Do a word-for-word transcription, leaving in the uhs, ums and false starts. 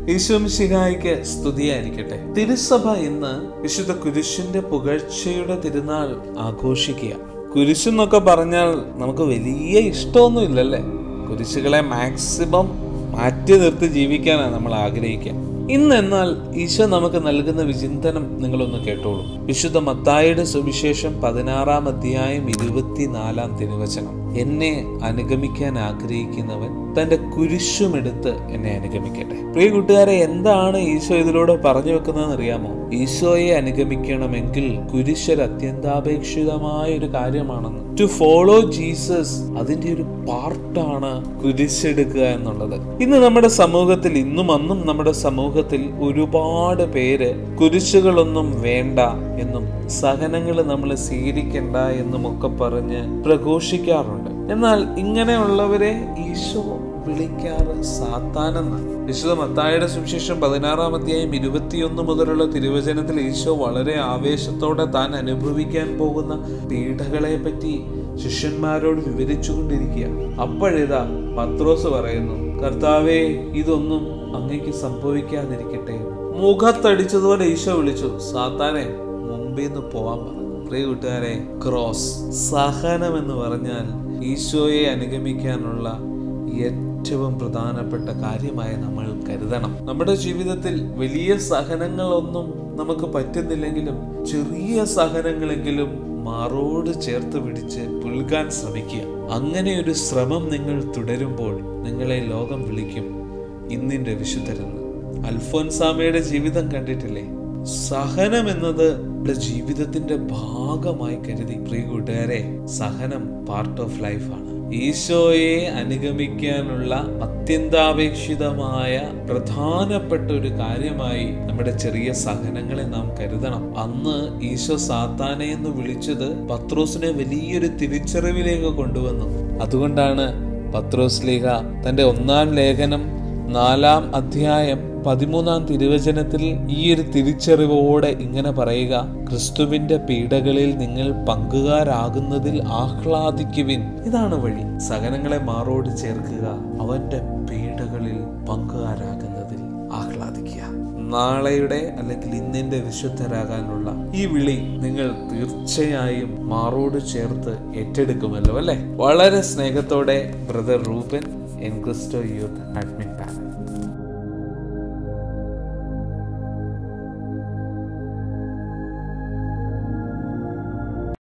ഈശോമിശിഹായിക്ക് സ്തുതിയായിരിക്കട്ടെ. തിരുസഭ ഇന്ന് വിശുദ്ധ കുരിശിന്റെ പുകഴ്ചയുടെ തിരുനാൾ ആഘോഷിക്കുക. കുരിശെന്നൊക്കെ പറഞ്ഞാൽ നമുക്ക് വലിയ ഇഷ്ടമൊന്നും ഇല്ലല്ലേ. കുരിശുകളെ മാക്സിമം മാറ്റി നിർത്തി ജീവിക്കാനാണ് നമ്മൾ ആഗ്രഹിക്കുക. ഇന്ന് എന്നാൽ ഈശോ നമുക്ക് നൽകുന്ന വിചിന്തനം നിങ്ങളൊന്ന് കേട്ടോളൂ. വിശുദ്ധ മത്തായിയുടെ സുവിശേഷം പതിനാറാം അധ്യായം ഇരുപത്തിനാലാം തിരുവചനം. എന്നെ അനുഗമിക്കാൻ ആഗ്രഹിക്കുന്നവൻ തന്റെ കുരിശുമെടുത്ത് എന്നെ അനുഗമിക്കട്ടെ. പ്രിയ കൂട്ടുകാരെ, എന്താണ് ഈശോ ഇതിലൂടെ പറഞ്ഞു വെക്കുന്നതെന്ന് അറിയാമോ? ഈശോയെ അനുഗമിക്കണമെങ്കിൽ കുരിശൊരു അത്യന്താപേക്ഷിതമായ ഒരു കാര്യമാണെന്ന്. ടു ഫോളോ ജീസസ്, അതിന്റെ ഒരു പാർട്ടാണ് കുരിശെടുക്കുക എന്നുള്ളത്. ഇന്ന് നമ്മുടെ സമൂഹത്തിൽ, ഇന്നും അന്നും നമ്മുടെ സമൂഹത്തിൽ ഒരുപാട് പേര് കുരിശുകളൊന്നും വേണ്ട എന്നും സഹനങ്ങൾ നമ്മൾ സ്വീകരിക്കണ്ട എന്നും ഒക്കെ പറഞ്ഞ് പ്രഘോഷിക്കാറുണ്ട്. എന്നാൽ ഇങ്ങനെയുള്ളവരെ ഈശോ വിളിക്കാറ് സാത്താനെന്നാണ്. വിശുദ്ധ മത്തായിയുടെ സുവിശേഷം പതിനാറാം അധ്യായം ഇരുപത്തിയൊന്ന് മുതലുള്ള തിരുവചനത്തിൽ ഈശോ വളരെ ആവേശത്തോടെ താൻ അനുഭവിക്കാൻ പോകുന്ന പീഡകളെ പറ്റി ശിഷ്യന്മാരോട് വിവരിച്ചുകൊണ്ടിരിക്കുക. അപ്പോഴിതാ പത്രോസ് പറയുന്നു, കർത്താവേ, ഇതൊന്നും അങ്ങേക്ക് സംഭവിക്കാതിരിക്കട്ടെ. മുഖത്തടിച്ചതുപോലെ ഈശോ വിളിച്ചു, സാത്താനെ, മുമ്പിന്ന് പോവാൻ പറഞ്ഞു. പ്രിയ കൂട്ടുകാരെ, ക്രോസ്, സഹനം എന്ന് പറഞ്ഞാൽ ഈശോയെ അനുഗമിക്കാനുള്ള ഏറ്റവും പ്രധാനപ്പെട്ട കാര്യമായി നമ്മൾ കരുതണം. നമ്മുടെ ജീവിതത്തിൽ വലിയ സഹനങ്ങളൊന്നും നമുക്ക് പറ്റുന്നില്ലെങ്കിലും ചെറിയ സഹനങ്ങളെങ്കിലും മാറോട് ചേർത്ത് പിടിച്ച് പുൽകാൻ ശ്രമിക്കുക. അങ്ങനെ ഒരു ശ്രമം നിങ്ങൾ തുടരുമ്പോൾ നിങ്ങളെ ലോകം വിളിക്കും ഇന്നിന്റെ വിശുദ്ധരെന്ന്. അൽഫോൻസാമയുടെ ജീവിതം കണ്ടിട്ടില്ലേ? സഹനം എന്നത് ജീവിതത്തിന്റെ ഭാഗമായി കരുതി. പ്രിയ കൂട്ടുകാരെ, സഹനം പാർട്ട് ഓഫ് ലൈഫാണ്. ഈശോയെ അനുഗമിക്കാനുള്ള അത്യന്താപേക്ഷിതമായ പ്രധാനപ്പെട്ട ഒരു കാര്യമായി നമ്മുടെ ചെറിയ സഹനങ്ങളെ നാം കരുതണം. അന്ന് ഈശോ സാത്താനെ എന്ന് വിളിച്ചത് പത്രോസിനെ വലിയൊരു തിരിച്ചറിവിലേക്ക് കൊണ്ടുവന്നു. അതുകൊണ്ടാണ് പത്രോസ് ലീഹ തന്റെ ഒന്നാം ലേഖനം നാലാം അധ്യായം പതിമൂന്നാം തിരുവചനത്തിൽ ഈ ഒരു തിരിച്ചറിവോടെ ഇങ്ങനെ പറയുക, ക്രിസ്തുവിന്റെ പീഡകളിൽ നിങ്ങൾ പങ്കുകാരാകുന്നതിൽ ആഹ്ലാദിക്കുവിൻ. ഇതാണ് വഴി. സഹനങ്ങളെ മാറോട് ചേർക്കുക, അവന്റെ പീഡകളിൽ പങ്കുകാരാകുന്നതിൽ ആഹ്ലാദിക്കുക. നാളെയുടെ അല്ലെങ്കിൽ ഇന്നിന്റെ വിശുദ്ധരാകാനുള്ള ഈ വിളി നിങ്ങൾ തീർച്ചയായും മാറോട് ചേർത്ത് ഏറ്റെടുക്കുമല്ലോ അല്ലെ. വളരെ സ്നേഹത്തോടെ brother Ruben, N Christo youth admin panel.